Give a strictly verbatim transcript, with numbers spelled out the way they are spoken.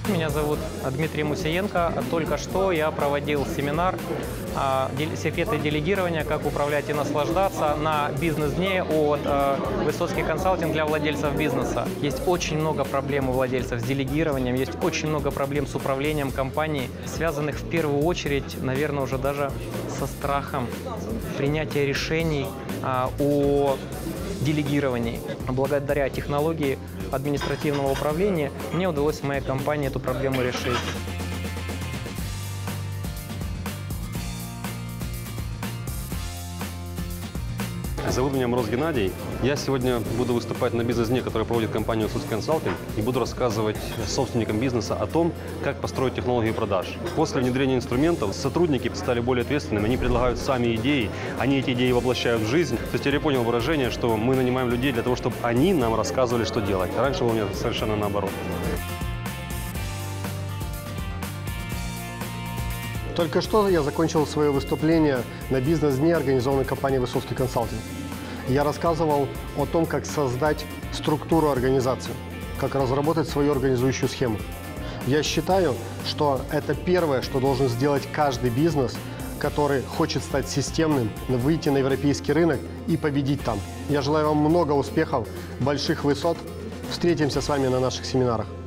Меня зовут Дмитрий Мусиенко. Только что я проводил семинар «Секреты делегирования. Как управлять и наслаждаться» на бизнес-дне от Высоцкий консалтинг для владельцев бизнеса. Есть очень много проблем у владельцев с делегированием, есть очень много проблем с управлением компанией, связанных в первую очередь, наверное, уже даже со страхом принятия решений о делегировании. Благодаря технологии административного управления мне удалось в моей компании эту проблему решить. Зовут меня Мороз Геннадий. Я сегодня буду выступать на бизнес-дне, который проводит компания Высоцкий консалтинг, и буду рассказывать собственникам бизнеса о том, как построить технологию продаж. После внедрения инструментов сотрудники стали более ответственными, они предлагают сами идеи, они эти идеи воплощают в жизнь. То есть я понял выражение, что мы нанимаем людей для того, чтобы они нам рассказывали, что делать. Раньше было у меня совершенно наоборот. Только что я закончил свое выступление на бизнес-дне, организованной компанией Высоцкий консалтинг. Я рассказывал о том, как создать структуру организации, как разработать свою организующую схему. Я считаю, что это первое, что должен сделать каждый бизнес, который хочет стать системным, выйти на европейский рынок и победить там. Я желаю вам много успехов, больших высот. Встретимся с вами на наших семинарах.